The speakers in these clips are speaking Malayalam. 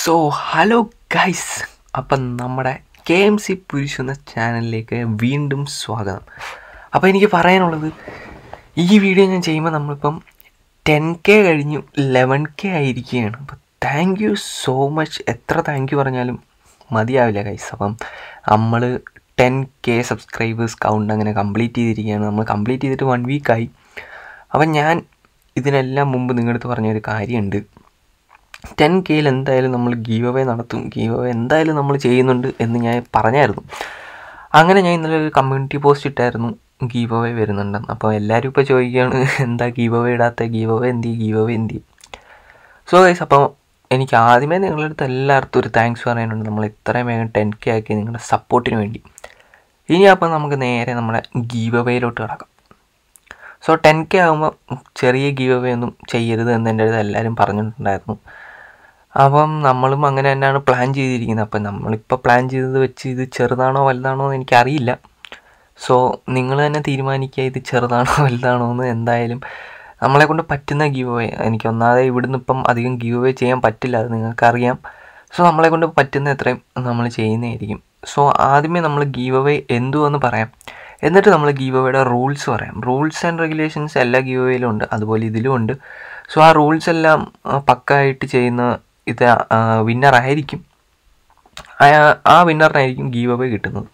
സോ ഹലോ ഗൈസ്, അപ്പം നമ്മുടെ KMC പുരുഷ് എന്ന ചാനലിലേക്ക് വീണ്ടും സ്വാഗതം. അപ്പോൾ എനിക്ക് പറയാനുള്ളത്, ഈ വീഡിയോ ഞാൻ ചെയ്യുമ്പോൾ നമ്മളിപ്പം 10K കഴിഞ്ഞു 11K ആയിരിക്കുകയാണ്. അപ്പോൾ താങ്ക് യു സോ മച്ച്. എത്ര താങ്ക് യു പറഞ്ഞാലും മതിയാവില്ല ഗൈസ്. അപ്പം നമ്മൾ 10K സബ്സ്ക്രൈബേഴ്സ് കൗണ്ട് അങ്ങനെ കംപ്ലീറ്റ് ചെയ്തിരിക്കുകയാണ്. നമ്മൾ കംപ്ലീറ്റ് ചെയ്തിട്ട് 1 വീക്കായി. അപ്പം ഞാൻ ഇതിനെല്ലാം മുമ്പ് നിങ്ങളടുത്ത് പറഞ്ഞൊരു കാര്യമുണ്ട്. 10Kയിൽ എന്തായാലും നമ്മൾ ഗീവ് അവേ നടത്തും, ഗീവ് അവേ എന്തായാലും നമ്മൾ ചെയ്യുന്നുണ്ട് എന്ന് ഞാൻ പറഞ്ഞായിരുന്നു. അങ്ങനെ ഞാൻ ഇന്നലെ ഒരു കമ്മ്യൂണിറ്റി പോസ്റ്റ് ഇട്ടായിരുന്നു, ഗീവ് അവേ വരുന്നുണ്ടെന്ന്. അപ്പോൾ എല്ലാവരും ഇപ്പോൾ ചോദിക്കുകയാണ്, എന്താ ഗീവ് അവേ ഇടാത്ത, ഗീവ് അവേ എന്ത് ചെയ്യും, ഗീവ് അവേ എന്ത് ചെയ്യും. സോ ഗൈസ്, അപ്പോൾ എനിക്ക് ആദ്യമേ നിങ്ങളുടെ അടുത്ത് എല്ലായിടത്തും ഒരു താങ്ക്സ് പറയാനുണ്ട്. നമ്മൾ ഇത്രയും വേഗം 10K ആക്കി നിങ്ങളുടെ സപ്പോർട്ടിന് വേണ്ടി. ഇനി അപ്പോൾ നമുക്ക് നേരെ നമ്മുടെ ഗീവ് അവേയിലോട്ട് കിടക്കാം. സോ 10K ആകുമ്പോൾ ചെറിയ ഗീവ് അവേ ഒന്നും ചെയ്യരുത് എന്ന് എൻ്റെ അടുത്ത് എല്ലാവരും പറഞ്ഞിട്ടുണ്ടായിരുന്നു. അപ്പം നമ്മളും അങ്ങനെ തന്നെയാണ് പ്ലാൻ ചെയ്തിരിക്കുന്നത്. അപ്പം നമ്മളിപ്പോൾ പ്ലാൻ ചെയ്തത് വെച്ച് ഇത് ചെറുതാണോ വലുതാണോ എന്ന് എനിക്കറിയില്ല. സോ നിങ്ങൾ തന്നെ തീരുമാനിക്കുക, ഇത് ചെറുതാണോ വലുതാണോ എന്ന്. എന്തായാലും നമ്മളെ കൊണ്ട് പറ്റുന്ന ഗീവ് അവേ, എനിക്ക് ഒന്നാമതെ ഇവിടുന്ന് ഇപ്പം അധികം ഗീവ് അവേ ചെയ്യാൻ പറ്റില്ല, അത് നിങ്ങൾക്കറിയാം. സോ നമ്മളെ കൊണ്ട് പറ്റുന്ന എത്രയും നമ്മൾ ചെയ്യുന്നതായിരിക്കും. സോ ആദ്യമേ നമ്മൾ ഗീവ് അവേ എന്തുവെന്ന് പറയാം, എന്നിട്ട് നമ്മൾ ഗീവ് അവേയുടെ റൂൾസ് പറയാം. റൂൾസ് ആൻഡ് റെഗുലേഷൻസ് എല്ലാ ഗീവ് അവേയിലും ഉണ്ട്, അതുപോലെ ഇതിലും ഉണ്ട്. സോ ആ റൂൾസ് എല്ലാം പക്കായിട്ട് ചെയ്യുന്ന ഇത് വിന്നറായിരിക്കും. ആ വിന്നറിനായിരിക്കും ഗീവ് അവേ കിട്ടുന്നത്.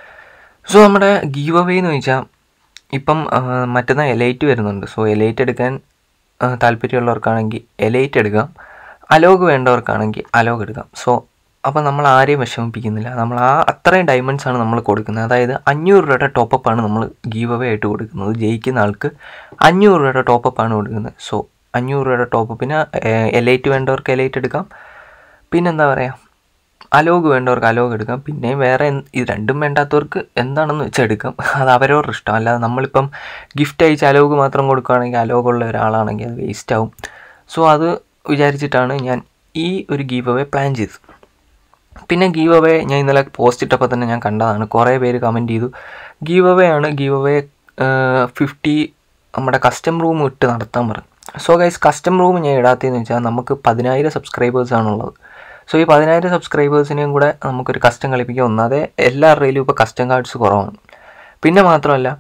സോ നമ്മുടെ ഗീവ് അവേ എന്ന് വെച്ചാൽ ഇപ്പം മറ്റന്നാൾ എലൈറ്റ് വരുന്നുണ്ട്. സോ എലൈറ്റ് എടുക്കാൻ താല്പര്യമുള്ളവർക്കാണെങ്കിൽ എലൈറ്റ് എടുക്കാം, അലോഗ് വേണ്ടവർക്കാണെങ്കിൽ അലോഗ് എടുക്കാം. സോ അപ്പോൾ നമ്മൾ ആരെയും വിഷമിപ്പിക്കുന്നില്ല. നമ്മൾ അത്രയും ഡയമണ്ട്സാണ് നമ്മൾ കൊടുക്കുന്നത്. അതായത് 500 രൂപയുടെ ടോപ്പപ്പാണ് നമ്മൾ ഗീവ് അവേ ആയിട്ട് കൊടുക്കുന്നത്. ജയിക്കുന്ന ആൾക്ക് 500 രൂപയുടെ ടോപ്പപ്പാണ് കൊടുക്കുന്നത്. സോ 500 രൂപയുടെ ടോപ്പപ്പിന് എലൈറ്റ് വേണ്ടവർക്ക് എലൈറ്റ് എടുക്കാം, പിന്നെന്താ പറയുക, അലോഗ് വേണ്ടവർക്ക് അലോഗ് എടുക്കാം, പിന്നെ വേറെ ഇത് രണ്ടും വേണ്ടാത്തവർക്ക് എന്താണെന്ന് വെച്ചാൽ എടുക്കാം. അത് അവരവരുടെ ഇഷ്ടം. അല്ലാതെ നമ്മളിപ്പം ഗിഫ്റ്റ് അയച്ച് അലോഗ് മാത്രം കൊടുക്കുകയാണെങ്കിൽ, അലോഗുള്ള ഒരാളാണെങ്കിൽ അത് വേസ്റ്റ് ആവും. സോ അത് വിചാരിച്ചിട്ടാണ് ഞാൻ ഈ ഒരു ഗീവ് അവേ പ്ലാൻ ചെയ്തത്. പിന്നെ ഗീവ് അവേ ഞാൻ ഇന്നലെ പോസ്റ്റ് ഇട്ടപ്പോൾ തന്നെ ഞാൻ കണ്ടതാണ്, കുറേ പേര് കമൻറ്റ് ചെയ്തു ഗീവ് അവേ ആണ്, ഗീവ് അവേ 50 നമ്മുടെ കസ്റ്റം റൂം ഇട്ട് നടത്താൻ പറഞ്ഞു. സോ ഗൈസ്, കസ്റ്റം റൂം ഞാൻ ഇടാത്തതെന്ന് വെച്ചാൽ നമുക്ക് 10,000 സബ്സ്ക്രൈബേഴ്സാണുള്ളത്. സോ ഈ 10,000 സബ്സ്ക്രൈബേഴ്സിനെയും കൂടെ നമുക്കൊരു കസ്റ്റം കളിപ്പിക്കുക. ഒന്നാതെ എല്ലാവരുടെയും ഇപ്പോൾ കസ്റ്റം കാർഡ്സ് കുറവാണ്. പിന്നെ മാത്രമല്ല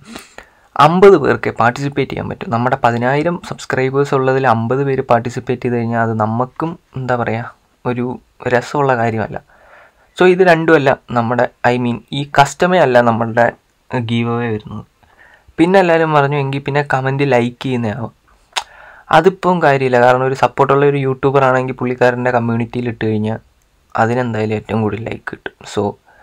50 പേർക്ക് പാർട്ടിസിപ്പേറ്റ് ചെയ്യാൻ പറ്റും. നമ്മുടെ 10,000 സബ്സ്ക്രൈബേഴ്സ് ഉള്ളതിൽ 50 പേര് പാർട്ടിസിപ്പേറ്റ് ചെയ്ത് കഴിഞ്ഞാൽ അത് നമുക്കും എന്താ പറയുക, ഒരു രസമുള്ള കാര്യമല്ല. സോ ഇത് രണ്ടുമല്ല നമ്മുടെ, ഈ കസ്റ്റമേ അല്ല നമ്മളുടെ ഗീവ് അവേ വരുന്നത്. പിന്നെ എല്ലാവരും പറഞ്ഞു എങ്കിൽ പിന്നെ കമൻറ്റ് ലൈക്ക് ചെയ്യുന്നതാവും. അതിപ്പം കാര്യമില്ല, കാരണം ഒരു സപ്പോർട്ടുള്ള ഒരു യൂട്യൂബർ ആണെങ്കിൽ പുള്ളിക്കാരൻ്റെ കമ്മ്യൂണിറ്റിയിൽ ഇട്ട് കഴിഞ്ഞാൽ അതിനെന്തായാലും ഏറ്റവും കൂടുതൽ ലൈക്ക് കിട്ടും. സോ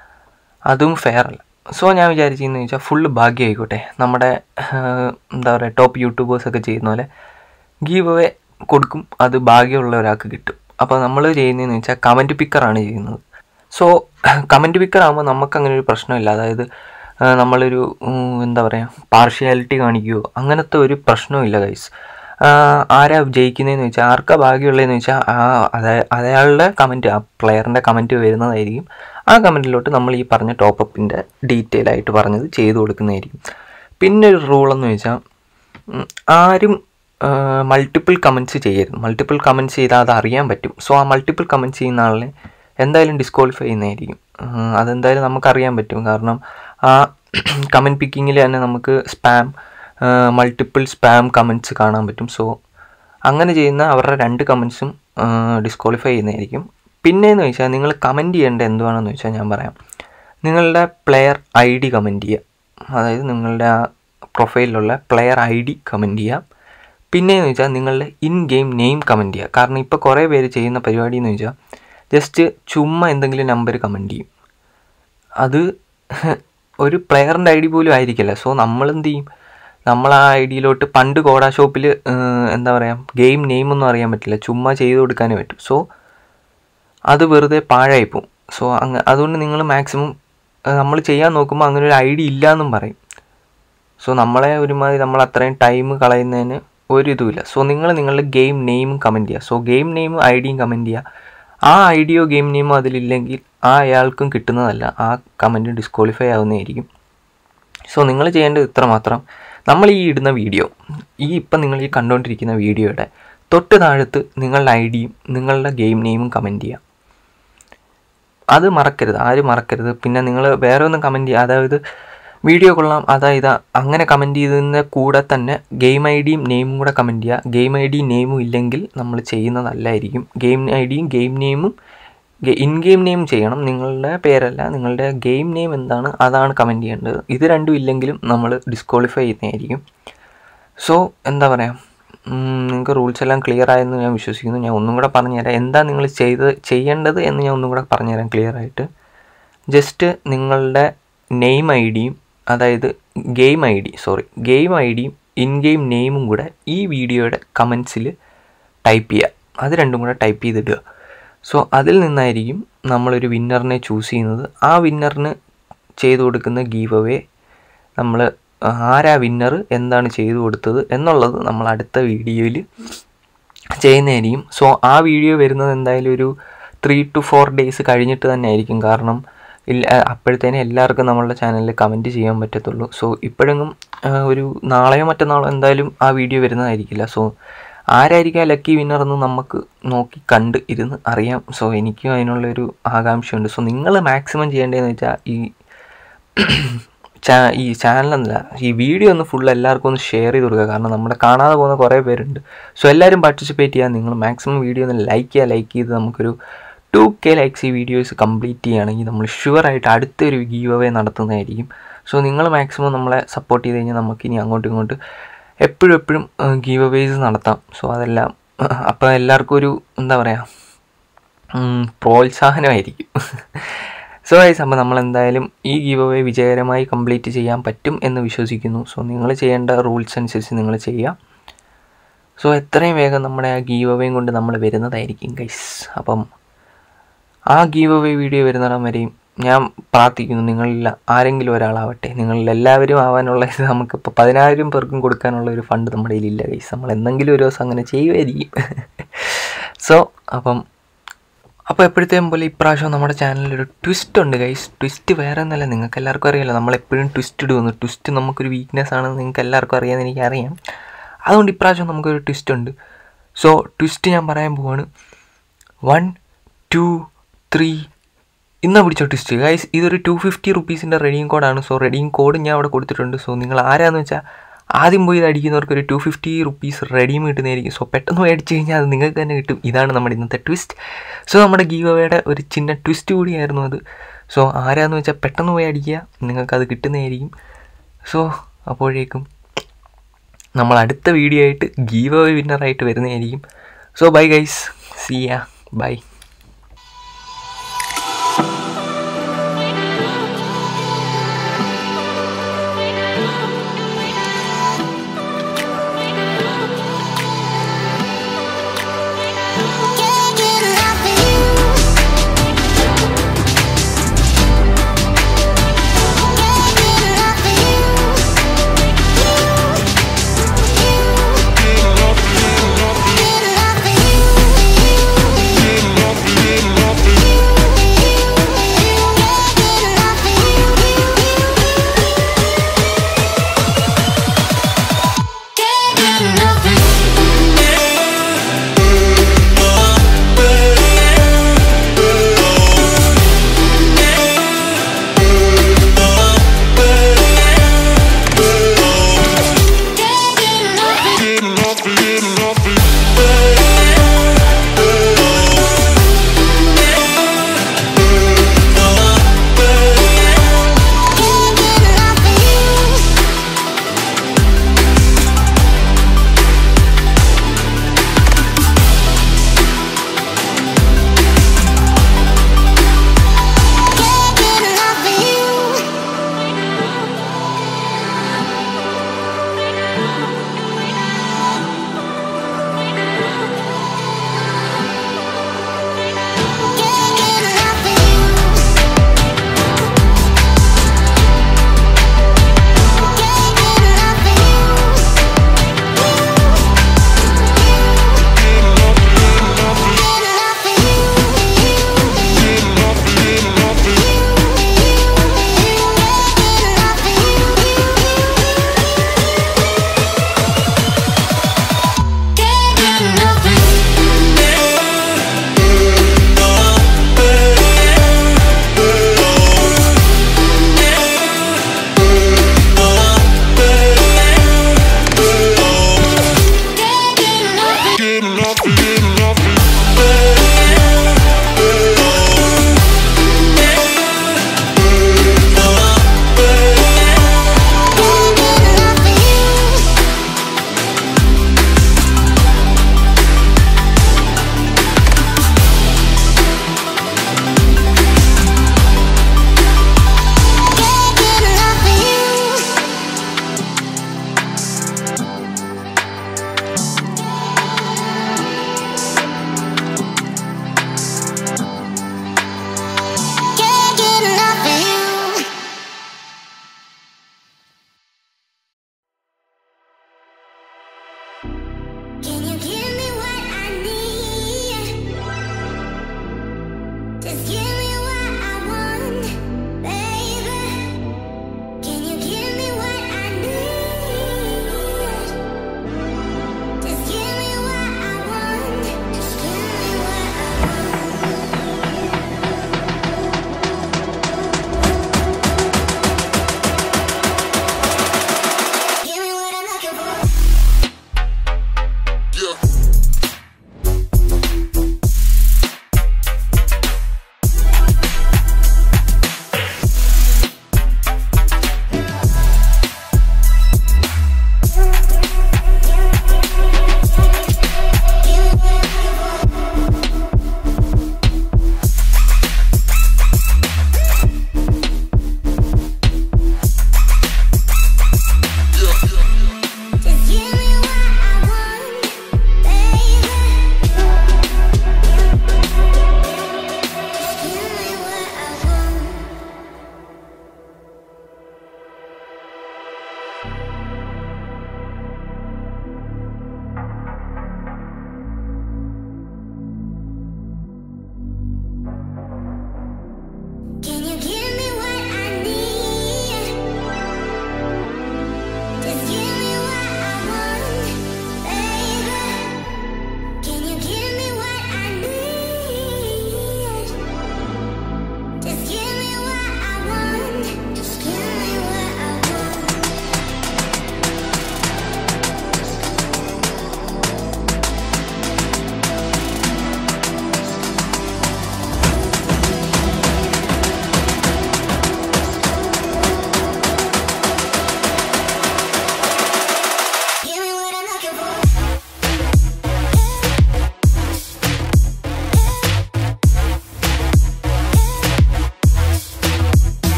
അതും ഫെയർ അല്ല. സോ ഞാൻ വിചാരിച്ചതെന്ന് വെച്ചാൽ ഫുള്ള് ഭാഗ്യമായിക്കോട്ടെ. നമ്മുടെ എന്താ പറയുക, ടോപ്പ് യൂട്യൂബേഴ്സൊക്കെ ചെയ്യുന്ന പോലെ ഗീവ് അവേ കൊടുക്കും, അത് ഭാഗ്യമുള്ള ഒരാൾക്ക് കിട്ടും. അപ്പോൾ നമ്മൾ ചെയ്യുന്നതെന്ന് വെച്ചാൽ കമൻറ്റ് പിക്കറാണ് ചെയ്യുന്നത്. സോ കമൻറ്റ് പിക്കർ ആകുമ്പോൾ നമുക്കങ്ങനെ ഒരു പ്രശ്നമില്ല. അതായത് നമ്മളൊരു എന്താ പറയുക, പാർഷ്യാലിറ്റി കാണിക്കുകയോ അങ്ങനത്തെ ഒരു പ്രശ്നമില്ല ഗൈസ്. ആരാ ജയിക്കുന്നതെന്ന് വെച്ചാൽ, ആർക്കാ ഭാഗ്യമുള്ളതെന്ന് വെച്ചാൽ അയാളുടെ കമൻറ്റ്, ആ പ്ലെയറിൻ്റെ കമൻറ്റ് വരുന്നതായിരിക്കും. ആ കമൻറ്റിലോട്ട് നമ്മൾ ഈ പറഞ്ഞ ടോപ്പപ്പിൻ്റെ ഡീറ്റെയിൽ ആയിട്ട് പറഞ്ഞത് ചെയ്തു കൊടുക്കുന്നതായിരിക്കും. പിന്നെ ഒരു റൂളെന്ന് വെച്ചാൽ, ആരും മൾട്ടിപ്പിൾ കമൻറ്റ്സ് ചെയ്യരുത്. മൾട്ടിപ്പിൾ കമൻറ്റ്സ് ചെയ്താൽ അത് അറിയാൻ പറ്റും. സോ ആ മൾട്ടിപ്പിൾ കമൻറ്റ്സ് ചെയ്യുന്ന ആളിനെ എന്തായാലും ഡിസ്ക്വാളിഫൈ ചെയ്യുന്നതായിരിക്കും. അതെന്തായാലും നമുക്കറിയാൻ പറ്റും. കാരണം ആ കമൻറ്റ് പിക്കിങ്ങിൽ തന്നെ നമുക്ക് മൾട്ടിപ്പിൾ സ്പാം കമൻറ്റ്സ് കാണാൻ പറ്റും. സോ അങ്ങനെ ചെയ്യുന്ന അവരുടെ 2 കമൻറ്റ്സും ഡിസ്ക്വാളിഫൈ ചെയ്യുന്നതായിരിക്കും. പിന്നെയെന്ന് വെച്ചാൽ നിങ്ങൾ കമൻറ്റ് ചെയ്യേണ്ട എന്തുവാണെന്ന് വെച്ചാൽ ഞാൻ പറയാം. നിങ്ങളുടെ പ്ലെയർ ID കമൻറ്റ് ചെയ്യുക. അതായത് നിങ്ങളുടെ ആ പ്രൊഫൈലിലുള്ള പ്ലെയർ ID കമൻറ്റ് ചെയ്യുക. പിന്നെയെന്ന് വെച്ചാൽ നിങ്ങളുടെ ഇൻ ഗെയിം നെയിം കമൻറ്റ് ചെയ്യുക. കാരണം ഇപ്പോൾ കുറേ പേര് ചെയ്യുന്ന പരിപാടി എന്ന് വെച്ചാൽ ജസ്റ്റ് ചുമ്മാ എന്തെങ്കിലും നമ്പർ കമൻറ്റ് ചെയ്യും. അത് ഒരു പ്ലെയറിൻ്റെ ID പോലും ആയിരിക്കില്ല. സോ നമ്മളെന്ത് ചെയ്യും, നമ്മൾ ആ ഐഡിയിലോട്ട് പണ്ട് കോഡാ ഷോപ്പിൽ എന്താ പറയുക, ഗെയിം നെയിമൊന്നും അറിയാൻ പറ്റില്ല, ചുമ്മാ ചെയ്ത് കൊടുക്കാനേ പറ്റും. സോ അത് വെറുതെ പാഴായിപ്പോവും. സോ അതുകൊണ്ട് നിങ്ങൾ മാക്സിമം നമ്മൾ ചെയ്യാൻ നോക്കുമ്പോൾ അങ്ങനെ ഒരു ID ഇല്ല എന്നും പറയും. സോ നമ്മളെ ഒരുമാതിരി നമ്മൾ അത്രയും ടൈം കളയുന്നതിന് ഒരിതുമില്ല. സോ നിങ്ങൾ നിങ്ങളുടെ ഗെയിം നെയിമും കമൻറ്റ് ചെയ്യുക. സോ ഗെയിം നെയിമും IDയും കമൻറ്റ് ചെയ്യുക. ആ ഐഡിയോ ഗെയിം നെയിമോ അതിലില്ലെങ്കിൽ അയാൾക്കും കിട്ടുന്നതല്ല, ആ കമൻറ്റ് ഡിസ്ക്വാളിഫൈ ആവുന്നതായിരിക്കും. സോ നിങ്ങൾ ചെയ്യേണ്ടത് ഇത്ര മാത്രം. നമ്മൾ ഈ ഇടുന്ന വീഡിയോ, ഇപ്പം നിങ്ങൾ ഈ കണ്ടുകൊണ്ടിരിക്കുന്ന വീഡിയോയുടെ തൊട്ട് താഴത്ത് നിങ്ങളുടെ IDയും നിങ്ങളുടെ ഗെയിം നെയിമും കമൻറ്റ് ചെയ്യുക. അത് മറക്കരുത്, ആരും മറക്കരുത്. പിന്നെ നിങ്ങൾ വേറെ ഒന്നും കമൻറ്റ് ചെയ്യുക, അതായത് വീഡിയോ കൊള്ളാം അതായത് അങ്ങനെ കമൻറ്റ് ചെയ്തതിൻ്റെ കൂടെ തന്നെ ഗെയിം ഐ ഡിയും നെയിമും കൂടെ കമൻറ്റ് ചെയ്യുക. ഗെയിം ഐ ഡിയും നെയിമും ഇല്ലെങ്കിൽ നമ്മൾ ചെയ്യുന്നതല്ലായിരിക്കും. ഗെയിം ഐ ഡിയും ഗെയിം നെയിമും ഇൻ ഗെയിം നെയിം ചെയ്യണം, നിങ്ങളുടെ പേരല്ല, നിങ്ങളുടെ ഗെയിം നെയിം എന്താണ് അതാണ് കമൻറ്റ് ചെയ്യേണ്ടത്. ഇത് രണ്ടും ഇല്ലെങ്കിലും നമ്മൾ ഡിസ്ക്വാളിഫൈ ചെയ്യുന്നതായിരിക്കും. സോ എന്താ പറയുക, നിങ്ങൾക്ക് റൂൾസ് എല്ലാം ക്ലിയർ ആയെന്ന് ഞാൻ വിശ്വസിക്കുന്നു. ഞാൻ ഒന്നും കൂടെ പറഞ്ഞുതരാം എന്താ നിങ്ങൾ ചെയ്യേണ്ടത് എന്ന് ഞാൻ ഒന്നും കൂടെ പറഞ്ഞുതരാം ക്ലിയർ ആയിട്ട്. ജസ്റ്റ് നിങ്ങളുടെ നെയിം ഐ ഡിയും അതായത് ഗെയിം ഐ ഡിയും ഇൻ ഗെയിം നെയിമും കൂടെ ഈ വീഡിയോയുടെ കമൻസിൽ ടൈപ്പ് ചെയ്യുക. അത് രണ്ടും കൂടെ ടൈപ്പ് ചെയ്തിടുക. സോ അതിൽ നിന്നായിരിക്കും നമ്മളൊരു വിന്നറിനെ ചൂസ് ചെയ്യുന്നത്. ആ വിന്നറിന് ചെയ്തു കൊടുക്കുന്ന ഗീവ് അവേ നമ്മൾ ആരാ വിന്നർ, എന്താണ് ചെയ്തു കൊടുത്തത് എന്നുള്ളത് നമ്മൾ അടുത്ത വീഡിയോയിൽ ചെയ്യുന്നതായിരിക്കും. സോ ആ വീഡിയോ വരുന്നത് എന്തായാലും ഒരു 3 to 4 days കഴിഞ്ഞിട്ട് തന്നെ ആയിരിക്കും. കാരണം അപ്പോഴത്തേനും എല്ലാവർക്കും നമ്മളുടെ ചാനലിൽ കമൻറ്റ് ചെയ്യാൻ പറ്റത്തുള്ളൂ. സോ ഇപ്പോഴെങ്ങും ഒരു നാളെയോ മറ്റന്നാളോ എന്തായാലും ആ വീഡിയോ വരുന്നതായിരിക്കില്ല. സോ ആരായിരിക്കും ആ ലക്കി വിന്നർ എന്ന് നമുക്ക് നോക്കി കണ്ട് ഇരുന്ന് അറിയാം. സോ എനിക്കും അതിനുള്ളൊരു ആകാംക്ഷയുണ്ട്. സോ നിങ്ങൾ മാക്സിമം ചെയ്യേണ്ടതെന്ന് വെച്ചാൽ ഈ ചാനലെന്നല്ല, ഈ വീഡിയോ ഒന്ന് ഫുൾ എല്ലാവർക്കും ഒന്ന് ഷെയർ ചെയ്ത് കൊടുക്കുക. കാരണം നമ്മുടെ കാണാതെ പോകുന്ന കുറേ പേരുണ്ട്. സോ എല്ലാവരും പാർട്ടിസിപ്പേറ്റ് ചെയ്യുക. നിങ്ങൾ മാക്സിമം വീഡിയോ ഒന്ന് ലൈക്ക് ചെയ്ത് നമുക്കൊരു 2K ലൈക്സ് ഈ വീഡിയോസ് കംപ്ലീറ്റ് ചെയ്യുകയാണെങ്കിൽ നമ്മൾ ഷുവറായിട്ട് അടുത്തൊരു ഗീവ് അവേ നടത്തുന്നതായിരിക്കും. സോ നിങ്ങൾ മാക്സിമം നമ്മളെ സപ്പോർട്ട് ചെയ്ത് കഴിഞ്ഞാൽ നമുക്കിനി അങ്ങോട്ടും ഇങ്ങോട്ടും എപ്പോഴും ഗീവ് അവേസ് നടത്താം. സോ അതെല്ലാം അപ്പോൾ എല്ലാവർക്കും ഒരു എന്താ പറയുക പ്രോത്സാഹനമായിരിക്കും. സോ ഗൈസ്, അപ്പോൾ നമ്മളെന്തായാലും ഈ ഗീവ് അവേ വിജയകരമായി കംപ്ലീറ്റ് ചെയ്യാൻ പറ്റും എന്ന് വിശ്വസിക്കുന്നു. സോ നിങ്ങൾ ചെയ്യേണ്ട റൂൾസ് അനുസരിച്ച് നിങ്ങൾ ചെയ്യുക. സോ എത്രയും വേഗം നമ്മുടെ ആ ഗീവ് അവേയും കൊണ്ട് നമ്മൾ വരുന്നതായിരിക്കും ഗൈസ്. അപ്പം ആ ഗീവ് അവേ വീഡിയോ വരുന്നിടം വരെയും ഞാൻ പ്രാർത്ഥിക്കുന്നു നിങ്ങളിൽ ആരെങ്കിലും ഒരാളാവട്ടെ, നിങ്ങളിൽ എല്ലാവരും ആവാനുള്ള ഇത് നമുക്കിപ്പോൾ 10,000 പേർക്കും കൊടുക്കാനുള്ള ഒരു ഫണ്ട് നമ്മുടെ കയ്യിലില്ല ഗൈസ്. നമ്മൾ എന്തെങ്കിലും ഒരു ദിവസം അങ്ങനെ ചെയ്യുമായിരിക്കും. സോ അപ്പോൾ എപ്പോഴത്തേയും പോലെ ഇപ്രാവശ്യം നമ്മുടെ ചാനലിലൊരു ട്വിസ്റ്റ് ഉണ്ട് ഗൈസ്. ട്വിസ്റ്റ് വേറെ ഒന്നല്ല, നിങ്ങൾക്ക് എല്ലാവർക്കും അറിയാമല്ലോ, നമ്മളെപ്പോഴും ട്വിസ്റ്റ് ഇടുന്നു. ട്വിസ്റ്റ് നമുക്കൊരു വീക്ക്നെസ് ആണെന്ന് നിങ്ങൾക്ക് എല്ലാവർക്കും അറിയാമെന്ന് എനിക്കറിയാം. അതുകൊണ്ട് ഇപ്രാവശ്യം നമുക്കൊരു ട്വിസ്റ്റ് ഉണ്ട്. സോ ട്വിസ്റ്റ് ഞാൻ പറയാൻ പോവാണ്. 1 2 3 ഇന്നാ പിടിച്ചോ ട്വിസ്റ്റ് ഗൈസ്. ഇതൊരു 250 റുപ്പീസിൻ്റെ റെഡീം കോഡാണ്. സോ റെഡീം കോഡ് ഞാൻ അവിടെ കൊടുത്തിട്ടുണ്ട്. സോ നിങ്ങൾ ആരാന്ന് വെച്ചാൽ ആദ്യം പോയി ഇത് അടിക്കുന്നവർക്ക് ഒരു 250 റുപ്പീസ് റെഡീം കിട്ടുന്നതായിരിക്കും. സോ പെട്ടെന്ന് പോയി അടിച്ചു കഴിഞ്ഞാൽ അത് നിങ്ങൾക്ക് തന്നെ കിട്ടും. ഇതാണ് നമ്മുടെ ഇന്നത്തെ ട്വിസ്റ്റ്. സോ നമ്മുടെ ഗീവ് അവേയുടെ ഒരു ചിന്ന ട്വിസ്റ്റ് കൂടിയായിരുന്നു അത്. സോ ആരാന്ന് വെച്ചാൽ പെട്ടെന്ന് പോയി അടിക്കുക, നിങ്ങൾക്കത് കിട്ടുന്നതായിരിക്കും. സോ അപ്പോഴേക്കും നമ്മൾ അടുത്ത വീഡിയോ ആയിട്ട് ഗീവ് അവേ വിന്നറായിട്ട് വരുന്നതായിരിക്കും. So bye guys, see ya, bye.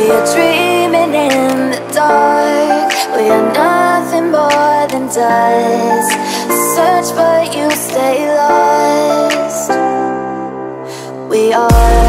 are dreaming in the dark. We are nothing more than dust. Search but you stay lost. We are